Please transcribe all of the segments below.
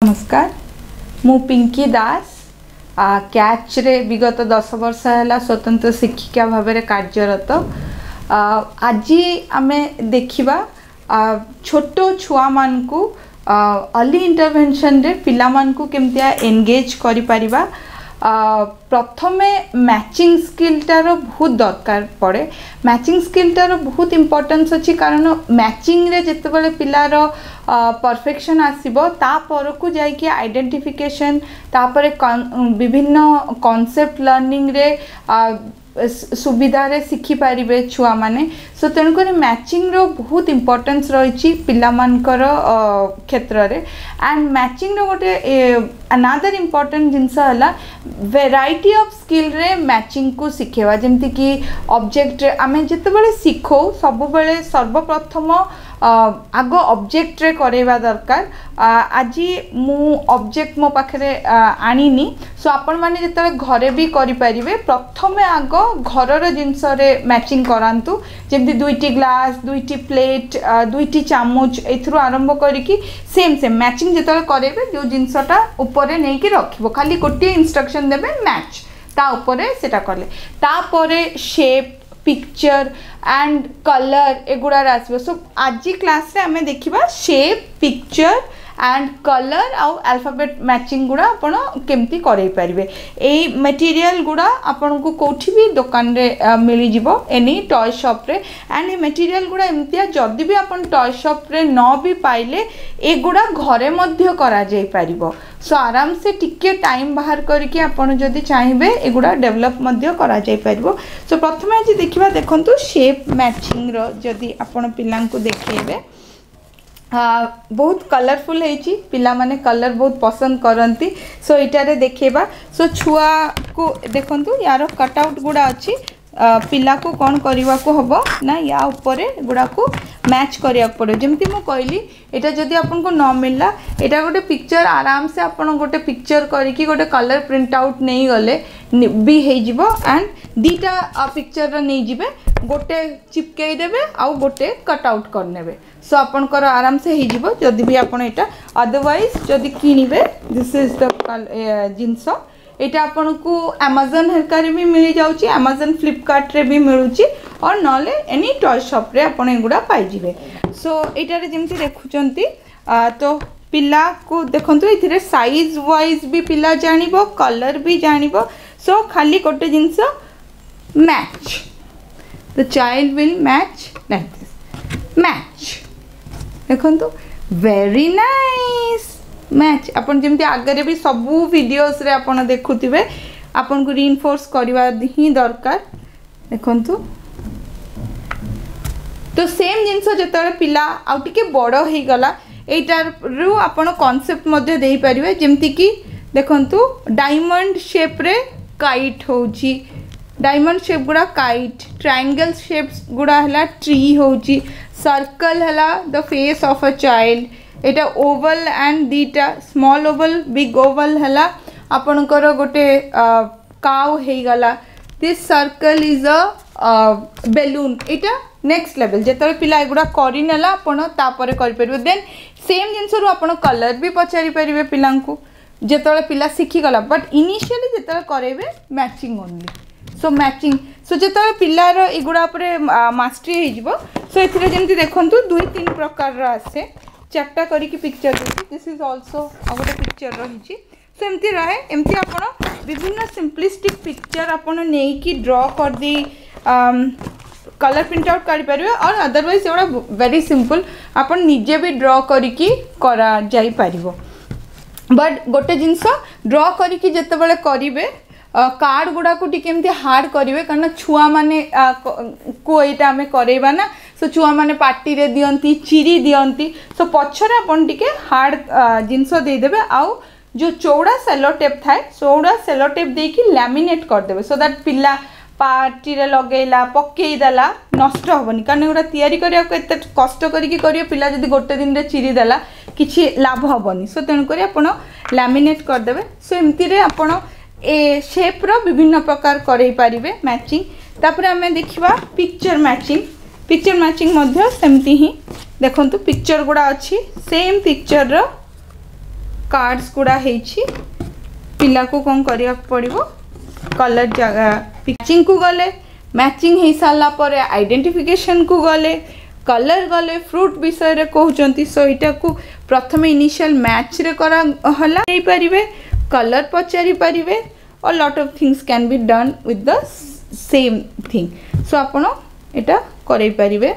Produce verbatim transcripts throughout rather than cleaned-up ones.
नमस्कार मु पिंकी दास कैच रे विगत दस वर्ष है स्वतंत्र शिक्षिका भाव में कार्यरत। आज आम देखा छोट छुआ मान को अर्ली इंटरवेंशन रे पिला मान को केमतिया एंगेज करि परिबा। प्रथमे मैचिंग स्किलटार बहुत दरकार पड़े। मैचिंग स्किलटार बहुत इम्पोर्टेंस अच्छी कारण मैचिंग रे जिते बड़े पिलार परफेक्शन आसीबो ता पर को जाई कि आइडेंटिफिकेशन तापरे विभिन्न कॉन्सेप्ट लर्निंग रे सुविधा रे शिखि पारिबे छुआ माने। सो तेणुक मैचिंग रो बहुत इम्पोर्टेंस रही पिला मानकर क्षेत्र रे। एंड मैचिंग रो गोटे अनादर इम्पोर्टेंट जिनस है वेराइटी ऑफ स्किल रे मैचिंग को शिखेवा। जमती कि ऑब्जेक्ट आमे जिते बड़े शिखो सब बड़े सर्वप्रथम आग ऑब्जेक्ट रे करेवा दरकार। आज मु ऑब्जेक्ट मो पाखरे आनीनी सो आपण माने जिते घरे भी करि परिबे प्रथमे आग घरर जिनस रे मैचिंग करांतु। जेमती दुईटी ग्लास दुईटी प्लेट दुईटी चामच एथरु आरंभ करिकी सेम सेम मैचिंग जिते करेबे जो जिनसटा ऊपर नहीं कि रखिबो खाली गोटे इंस्ट्रक्शन देबे मैच ता ऊपर सेटा कले तापरे शेप पिक्चर एंड कलर एगुड़ा आसबो। सो आज क्लास रे हमें देखिबा शेप पिक्चर एंड कलर आउ अल्फाबेट मैचिंग गुड़ा आपण केमती करई परिबे। ए मटेरियल गुड़ा आपण को कोठी भी दुकान रे मिली जिवो एनी टॉय शॉप रे। एंड ए मटेरियल गुड़ा एमतिया जदी भी आपण टॉय शॉप रे न भी पाइले ए गुड़ा घरे मध्य करा जाई परिबो। सो आराम से टिके टाइम बाहर करके आपण जदी चाहिबे एगुड़ा डेवलप मध्य करा जाई परिबो। सो प्रथमे आज देखिबा देखंतु शेप मैचिंग रो जदी आपण पिलां को देखेबे हाँ बहुत कलरफुल है पिला माने कलर बहुत पसंद करती। सो इटारे देखेबा। सो छुआ को देखंतु यार कटआउट गुड़ा अच्छी पिला को कौन करने को हम ना या ऊपर गुड़ा को मैच करिया पड़े। जमती मु कहली एटा जदि आपन को न मिलला एटा गोटे पिक्चर आराम से आपन गोटे पिक्चर करिकी गोटे कलर प्रिंट आउट नहीं गले भी हो जिवो। एंड दीटा पिक्चर नहीं जिबे गोटे चिपकई देबे आउ गोटे कट आउट करनेबे। सो आपनकर आराम से हो जिवो जदि भी आपन एटा अदरवाइज जदि किनिबे दिस इज द जिंस एटा आपन को अमेज़न हेरकार भी मिल जाउची अमेज़न फ्लिपकार्ट रे भी मिलुची और नले एनी टॉय शॉप रे आपन एगुडा पाई जिवे। सो एटारे जेमति देखुचंती तो पिला को देखंतु इथिरे साइज वाइज भी पिला जानिबो कलर भी जानिबो। सो खाली गोटे जिंस match the child will match like this match देखंतु वेरी नाइस मैच। आपन जेमती आगे भी सबू वीडियोस रे आपन देखुथिबे आपन को रीइंफोर्स करवा ही दरकार। देखंतु तो सेम जिनस जतले पिला आउ टिके बड़ हो गला एटार रु आपन कांसेप्ट मध्ये देई परिबे। जेमती कि देखंतु डायमंड शेप रे काइट होउची डायमंड शेप गुड़ा काइट ट्रायंगल शेप्स गुड़ा हला ट्री होउची सर्कल हला the face of a child एटा ओवल एंड दीटा स्मॉल ओवल बिग ओवल हला आपनकर गोटे काउ हे गला। This circle is a balloon एटा नेक्स्ट लेवल जेतले पिला एगुडा करि नेला आपण तापरे करि परिबे। देन सेम जिंस रु आपण कलर भी पचारि परिबे पिला को जेतले पिला सिखि गला। बट इनिशियली जेतले करेबे matching only. So matching so जेतले पिलार एगुडा परे मास्टरी हे जिवो। सो एथिरे जेमति देखंतु दुई तीन प्रकार रा आसे चार्टा करी पिक्चर देखी दिस इज ऑल्सो गोटे पिक्चर रही। सो एमती रहे एमती आपण विभिन्न सिंपलिस्टिक पिक्चर आपण नेकी ड्रॉ कर दी कलर प्रिंट आउट कर पारे और अदरवाइज एगुड़ा वेरी सिंपल आपण निजे भी ड्रॉ करिकी करा जाई पारिबो। बट गोटे जिनस ड्रॉ करिकी जेतेबेले करिवे कार्ड गुड़ा को टिके हार्ड करेंगे कारण छुआ माने को यहाँ आम करेबा ना। सो छुआ माने पार्टी रे दियंती चिरी दियंती। सो पछरे आपण टिके हार्ड जिनस देदेबे आउ जो चौड़ा सेलो टेप थाए चौड़ा सेलो टेप देकी लैमिनेट करदेबे सो दैट पिला पार्टी रे लगेला पकई देला नष्ट होबनी कारण एगुड़ा तैयारी करिया को एते कष्ट करिकी करियो पिला जदी गोटे दिन रे चिरी देला किछि लाभ होबनी। सो तेणु करी आपण लैमिनेट करदेबे। सो एमती रे आपण ए शेप रो विभिन्न प्रकार करई पारिबे मैचिंग। तापर आमे देखिबा पिक्चर मैचिंग पिक्चर मैचिंग मध्य सेमती ही देखंतु पिक्चर गुड़ा अच्छी सेम पिक्चर रो कार्ड्स गुड़ा हेछि पिला को कौन करिया पड़िबो कलर जगह मैचिंग को गले मैचिंग हो सारा पर आइडेंटिफिकेशन को गले कलर गले फ्रूट विषय रे कहउचंती सो इटा को प्रथम इनिशियल मैच रे करा हला नै परिबे कलर पचारि परिबे और lot of things can be done with the same thing so आपण एटा करै परिबे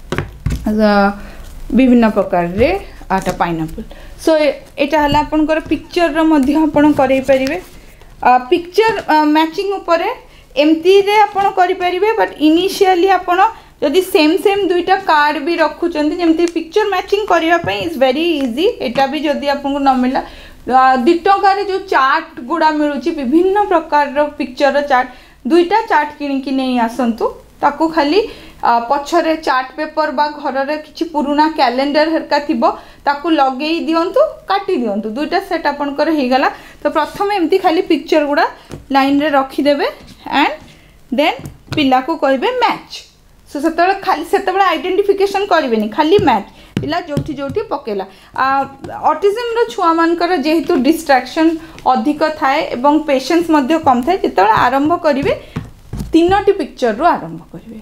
विभिन्न प्रकार रे आटा पाइनएप्पल सो एटा हला आपनकर पिक्चर रो मध्य आपण करै परिबे पिक्चर मैचिंग ऊपर एमती रे आपण करि परिबे बट इनिशियली आपण जदि सेम सेम दुईटा कार्ड भी रखुचंती जेमती पिक्चर मैचिंग करिया पई इज वेरी इजी एटा भी जदि आपन न मिला दु टका रे जो चार्ट गुडा मिलुची विभिन्न प्रकार रो पिक्चर रो चार्ट दुईटा चार्ट किनि कि नै आसंतु ताकू खाली पछरे चार्ट पेपर बा घर रे किछि पुराना कैलेंडर हरका थिबो ताकू लगेई दियंतु काटी दियंतु दुईटा सेट आपनकर हे गला तो प्रथम एमती खाली पिक्चर गुडा लाइन रे रखी देबे एंड देन पिला को कहबे मैच सो सेतबे खाली सेतबे आइडेंटिफिकेशन करबेनी खाली मैच पिला जोठी जोठी पकेला ऑटिज्म रो छुआ मानकर जेहेतु डिस्ट्रैक्शन अधिक थाए एवं पेशेंस मध्य कम थाए जेतबे आरंभ करिवे तीनोटी पिक्चर रो आरंभ करिवे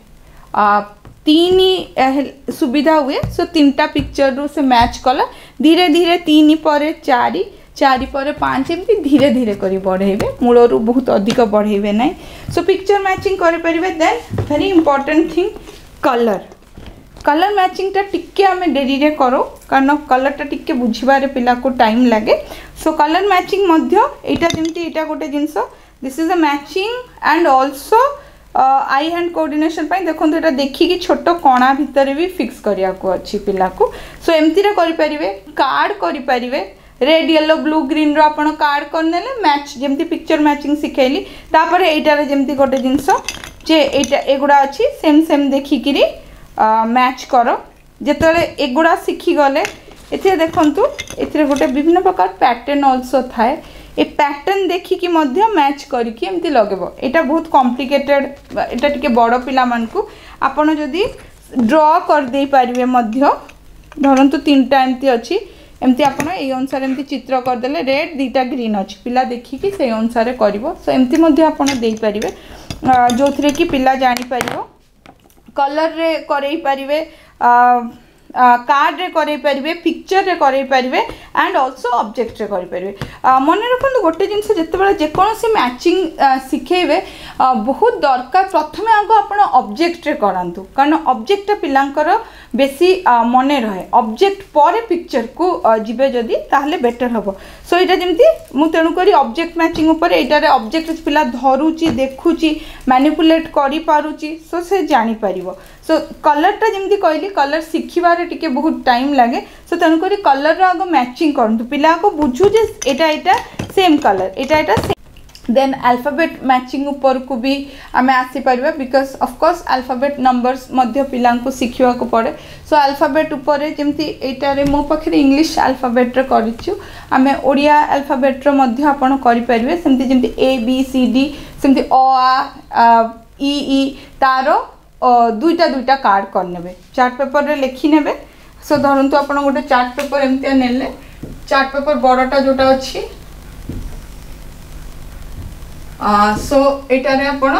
तीन सुविधा हुए सो तीनटा पिक्चर रू से मैच कला धीरे धीरे तीन पर चारि चारि पर पाँच एमती धीरे धीरे करी बढ़ेबे मूलरू बहुत अधिक बढ़ेबे नै सो पिक्चर मैचिंग करि परिबे then very important thing colour colour matching टा टिके आमे डेरी रे करो कारण कलर टा टिके बुझिबारे पिला को टाइम लागे सो कलर मैचिंग मध्य एटा जेमती एटा गोटे जिंस this is a matching and also eye hand coordination पाई देखो तो देखी कि छोट कणा भितर भी फिक्स करिया को अच्छी पिला को सो एमती रे करि परिबे कार्ड करि परिबे रेड येलो ब्लू ग्रीन रो आपण कार्ड करनेले मैच जेमती पिक्चर मैचिंग सिखेली तापर एटा रे जेमती गोटे जिंस जे एटा एगुडा अछि सेम सेम देखि किरी मैच करो जेतले एगुडा सिखी गले एथे देखंतु एथिरे गोटे विभिन्न प्रकार पैटर्न आल्सो थाए ए पैटर्न देखी कि मध्य मैच करके एमती लगेबो एटा बहुत कॉम्प्लिकेटेड एटा टिके बड़ पिला मान को आपण जदी ड्रॉ कर दे परिबे मध्य धरंतु तीनटा एमती अछि एमती आपण ए अनुसार एमती चित्र कर देले रेड दीटा ग्रीन अछि पिला देखी कि से अनुसार करबो सो एमती मध्य आपण देई परिबे जोथरे कि पिला जानि परिबो कलर रे करई परिबे कार्ड रे करे परिबे पिक्चर रे करे परिबे एंड आल्सो ऑब्जेक्ट रे करे परिबे मन रखंतु गोटे जिंस जते बेला जे कोनोसी मैचिंग सिखेबे बहुत दरकार प्रथमे आगो आपण ऑब्जेक्ट रे करंतु कारण ऑब्जेक्ट पिलांकर बेसी मने रहे ऑब्जेक्ट पर पिक्चर को जिबे जदी ताहले बेटर हबो सो एटा जेमती मु तेनु करी ऑब्जेक्ट मैचिंग ऊपर एटा रे ऑब्जेक्ट पिला धरुची देखुची मैनिपुलेट करी पारुची सो से जानि परिबो सो कलर टा जेमती कहली कलर सिखिबारे टिके बहुत टाइम लागे सो तेनु करी कलर रो आगो मैचिंग करंतु पिला को बुझू जे एटा एटा सेम कलर एटा एटा देन अल्फाबेट मैचिंग ऊपर को भी आमे आसी परिबा because of course alphabet numbers मध्य पिलां को सिखिवा को पड़े सो अल्फाबेट ऊपर जेमती एटा रे मो पखरे इंग्लिश अल्फाबेट रे करिछु आमे ओडिया अल्फाबेट रो मध्य आपण करि परिबे सेमती जेमती ए बी सी डी सेमती अ आ ई ई तारो दुईटा दुईटा कार्ड कर नेबे चार्ट पेपर रे लिखि नेबे सो धरंतु आपण गोटे चार्ट पेपर एमती नेले चार्ट पेपर बड़टा जोटा अछि आ सो एटा रे आपण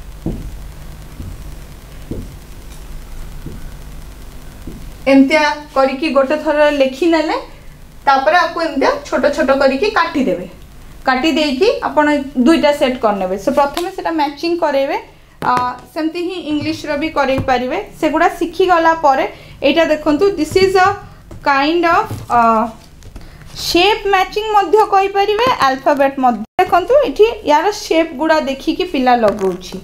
एमतिया करिकी गोटे थर लिखि नेले तापर आपको एमतिया छोट छोट करिकी काटी देबे काटी देकी आपण दुईटा सेट कर नेबे सो प्रथमे सेटा मैचिंग करेबे सेमती ही इंग्लिश रो भी करे परिबे सेगुडा सिखि गला परे एटा देखंतु this is a kind of shape matching मध्य कहि परिबे अल्फाबेट मध्य देखंतु एठी यार शेप गुडा देखि कि पिला लगौछि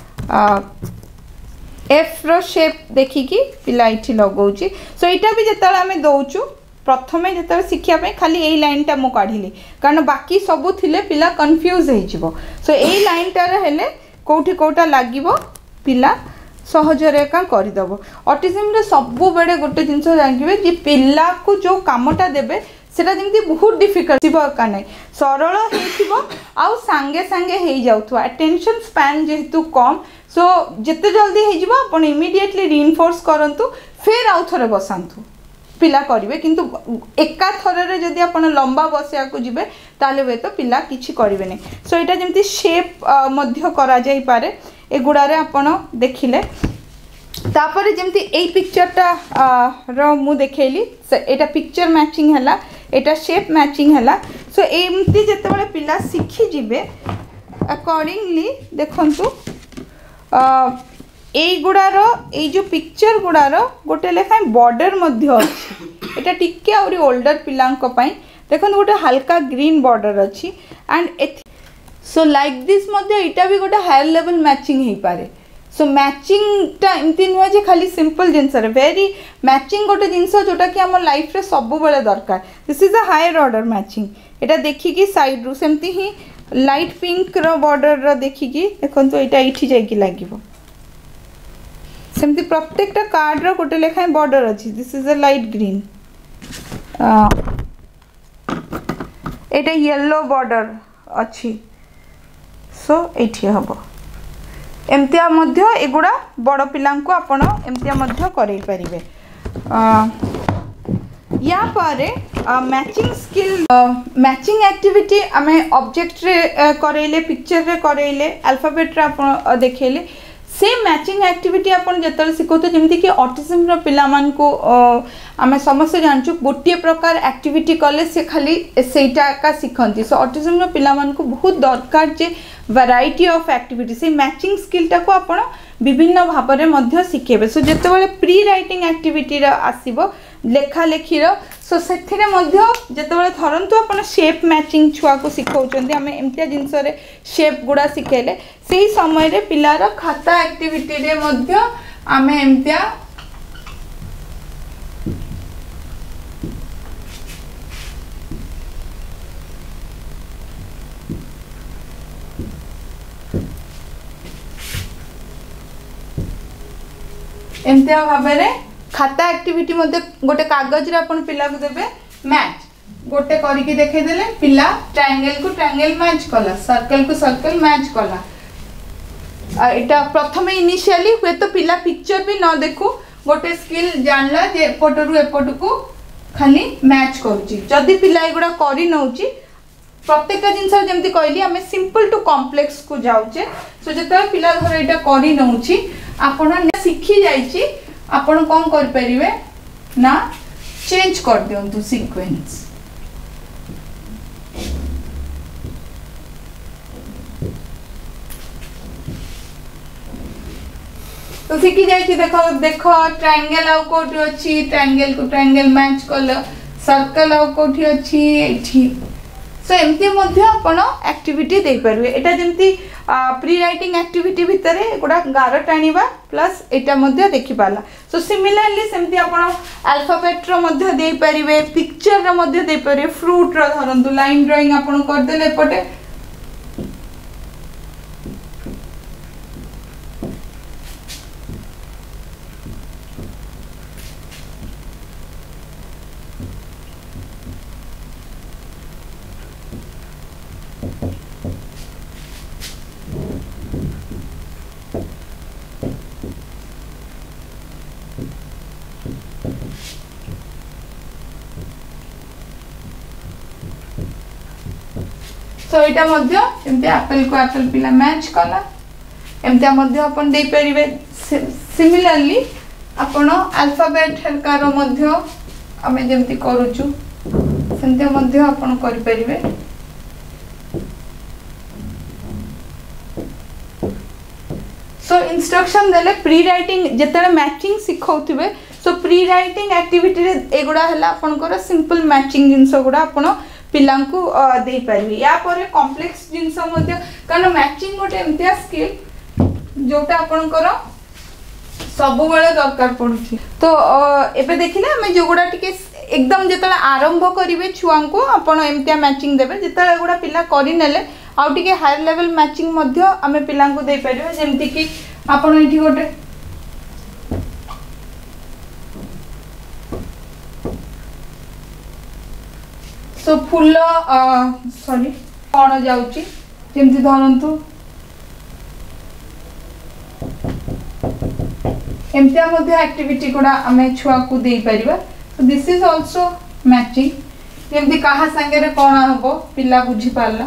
एफ रो शेप देखि कि पिला एठी लगौछि सो एटा भी जेतला हमें दोउछु प्रथमे जेतला शिक्षा पे खाली एई लाइन टा मु काढिली कारण बाकी सब थिले पिला कंफ्यूज हे जिवो सो एई लाइन टा रे हेले कोठी कोटा लागिवो पिला सहजरे का करदब ऑटिज्म रे सबु बेडे गोटे जिंस जानिबे जे पिला को जो कामटा देबे सेटा जेमती बहुत डिफिकल्ट थिबो का नै सरल हेथिबो आउ संगे संगे हे जाउथवा अटेंशन स्पैन जेहेतु कम सो जते जल्दी हे जिवो आपण इमीडिएटली रीइंफोर्स करंतु फिर आउ थरे बसांतु पिला करेंगे किंतु एका थर जदि आप लंबा बसिया को जीवे ताले हुए तो पिला किछि करेंगे नहीं। सो यहाँ जमी शेप करा जाई पारे एगुड़ारे आपण देखिले तापर जमती ए पिक्चरटा रो मु देखैली एटा पिक्चर मैचिंग हला एटा शेप मैचिंग हला। सो एमती जेतेबेले पिला शिखी जिवे अकॉर्डिंगली देखंतु एई गुडार ए जो पिक्चर गुडार गोटे लेखा बॉर्डर मध्य अछि एटा टिके आउरी ओल्डर पिलांको पई देखंतु गोटे हल्का ग्रीन बॉर्डर अछि एंड सो लाइक दिस मध्य एटा भी गोटे हायर लेवल मैचिंग हे पारे। सो मैचिंग टा एमती नुह जे खाली सिंपल जिनस वेरी मैचिंग गोटे जिनस जोटा कि आम लाइफ रे सब बेले दरकार this is a higher order matching. एटा देखिकी साइड रु सेमती ही लाइट पिंक रो बॉर्डर रो देखिकी देखंतु एटा इठी जाई कि लागिवो सेमती प्रत्येकटा कार्ड रो गोटे लेखाय बॉर्डर अछि this is a light green एटा येलो बॉर्डर अछि। सो एठी हबो एमतिया मध्य एगुड़ा बड़ पिला को आपण एमतिया मध्य करई परिबे। या पारे मैचिंग स्किल मैचिंग एक्टिविटी आमे ऑब्जेक्ट रे करैले पिक्चर रे करैले अल्फाबेट रे आपण देखैले सेम मैचिंग एक्टिविटी आपण जतल सिखोते जेमति कि ऑटिज्म रो पिला मान को आमे समस्त जानचु गोटे प्रकार एक्टिविटी कले से खाली सेटा का सिखंती। सो ऑटिज्म रो पिला मान को बहुत दरकार जे वैरायटी ऑफ एक्टिविटी से मैचिंग स्किल टा को आपण विभिन्न भाव में मध्य शिखेबे। सो जेतेबेले प्री राइटिंग एक्टिविटी रा आसीबो लेखा लेखी रो सो सेथिरे मध्य जेतेबेले धरंतु आपण शेप मैचिंग छुआ को सिखौचंदी आमे एमतिया जिंस रे शेप गुडा सिखेले सेही समय रे पिलार खाता एक्टिविटी रे मध्य आमे एमतिया एमतिया भाबरे खाता एक्टिविटी मध्य गोटे कागज रे आपण पिला को देबे मैच गोटे करिकि देखे देले पिला ट्रायंगल को ट्रायंगल मैच कला सर्कल को सर्कल मैच कला। एटा प्रथमे इनिशियली हुए तो पिला पिक्चर भी न देखू गोटे स्किल जानला जे एपटरू एपट को खाली मैच करूची जदि पिला एगुडा करि नउची प्रत्येक जिनस जेमति कहली आमे सिंपल टू कॉम्प्लेक्स को जाउचे। सो जते पिला घर एटा करि नउची आपण सिखी जाइची आपण कोन कर परिवे ना चेंज कर दियंतु सीक्वेंस। तो सीखी जाइची देखो देखो ट्रायंगल आउ कोठी अछि ट्रायंगल को ट्रायंगल मैच कल सर्कल आउ कोठी अछि एठी। सो एमती मध्य आपण एक्टिविटी दे परबे एटा जेमती प्री राइटिंग एक्टिविटी भितरे गोटा गार टाणीबा प्लस एटा मध्य देखि पाला। सो सिमिलरली सेमती आपण अल्फाबेट रो मध्य दे परिबे पिक्चर रो मध्य दे परिबे फ्रूट रो धरंतु लाइन ड्राइंग आपण कर देले पटे सो एटा मध्य एमते एप्पल को एप्पल पिला मैच कला एमते मध्य अपन दे परिबे। सिमिलरली अपन अल्फाबेट हरकार मध्य आमे जेमती करूचु सेमते मध्य अपन करि परिबे। सो इंस्ट्रक्शन देले प्री राइटिंग जेतले मैचिंग सिखौथिबे सो प्री राइटिंग एक्टिविटी रे एगुडा हला आपनकर सिंपल मैचिंग जिंस गुडा आपण पिला को दे पारि। या पर कॉम्प्लेक्स जिनस मध्य कारण मैचिंग गोटे एमतिया स्किल जोटा आपनकर सब बेले दरकार पड़ुछि। तो एबे देखिले हमें जो गुडा टिके एकदम जेतले आरंभ करिवे छुआ को आपण एमतिया मैचिंग देबे जेतले गुडा पिला करि नेले आ टिके हायर लेवल मैचिंग मध्य हमें पिला को दे पारिबे जेमति कि आपण एठी गोटे सो फुल सॉरी कौन जाउची जेमति धरंतु एमतिया मध्य एक्टिविटी गुडा आमे छुआ को दे परिबा। तो दिस इज ऑल्सो मैचिंग जमती कहा सांगे कौन हम पिला बुझी पारला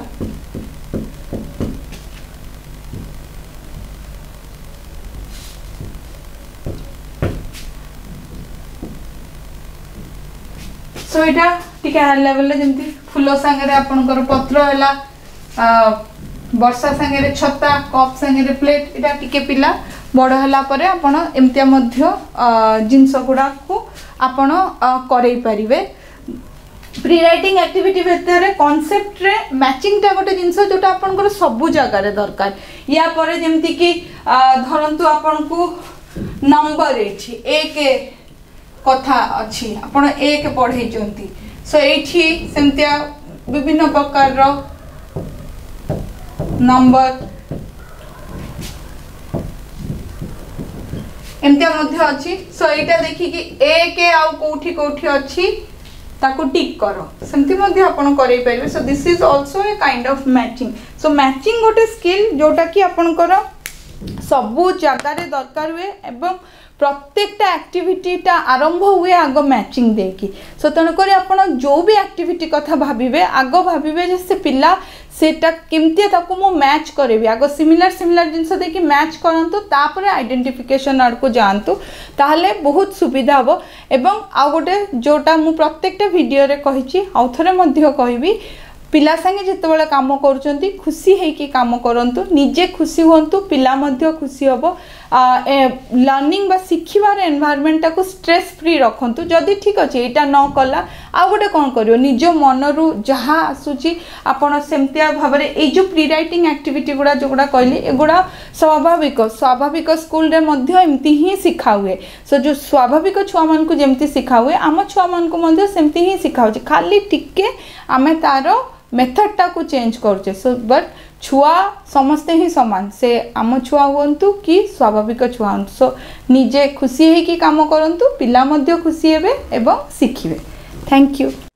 सो यहाँ टिके हाई लेवल जमती फूल सांगे आपणकर पत्र है वर्षा सांगे छता कप सांगे प्लेट इटा टिके पिला बड़ है पर आपण एमतिया मध्य जिनस गुड़ा को आपण करई परिवे प्री राइटिंग एक्टिविटी भितर कॉन्सेप्ट रे मैचिंग टा गोटे जिनस जोटा आपनकर सब जगह रे दरकार या पर जेमति कि धरंतु आपन को नंबर एठी एक कथा अछि आपण एक पढ़ै चंती सो एठी सेमतिया विभिन्न प्रकार रो नंबर एमतिया मध्य अछि सो एटा देखि कि एक आउ कोठी कोठी अछि ताको टिक करो सेमति मध्य आपण करै परिबे so this is also a kind of matching so matching गोटे स्किल जोटा कि आपण करो सबु जगह रे दरकार हुए एवं प्रत्येकटा एक्टिविटीटा आरंभ हुए आग मैचिंग देकी सो तेणुक आप जो भी एक्टिविटी कथा भाविबे आग भाविबे जे से पिला सेटा केमती ताको मो मैच करेबी आग सिमिलर सिमिलर जिनस देखि मैच करंतु तापरे आइडेंटिफिकेशन आड़ को जानतु ताहले बहुत सुविधा हो एवं आ गोटे जोटा मु प्रत्येकटा वीडियो रे कहिछि आउ थरे मध्य कहबी पिला संगे जितेबाला काम करुँच खुशी है काम करंतु निजे खुशी हुंतु पिला मध्य खुशी हम लर्निंग बा शिखिबार एनवायरनमेंट को स्ट्रेस फ्री रखंतु जदि ठीक अच्छे यहाँ न कला आ गोटे कौन कर निज मनरू जहाँ आसूची आपण सेमतिया भाव में ये जो प्री राइटिंग एक्टिविटी गुड़ा जोगुड़ा कहली एगुड़ा स्वाभाविक स्वाभाविक स्कूल रे मध्य एमती ही शिखा हुए सो जो स्वाभाविक छुआ मान को जेमती शिखा हुए आम छुआ मान को मध्य सेमती ही शिखा हो खाली टिके आमे तार मेथडटा को चेंज करुचे सो बट छुआ समस्ते ही समान से आम छुआ हुंतु कि स्वाभाविक छुआ हुंतु सो निजे खुशी है कि काम करंतु पिला मध्य खुशी हेबे एवं शिखिबे। Thank you.